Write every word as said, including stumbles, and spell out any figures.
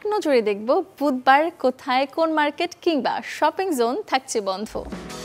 নজরে দেখব বুধবার কোথায় কোন মার্কেট কিংবা শপিং জোন থাকছে বন্ধ।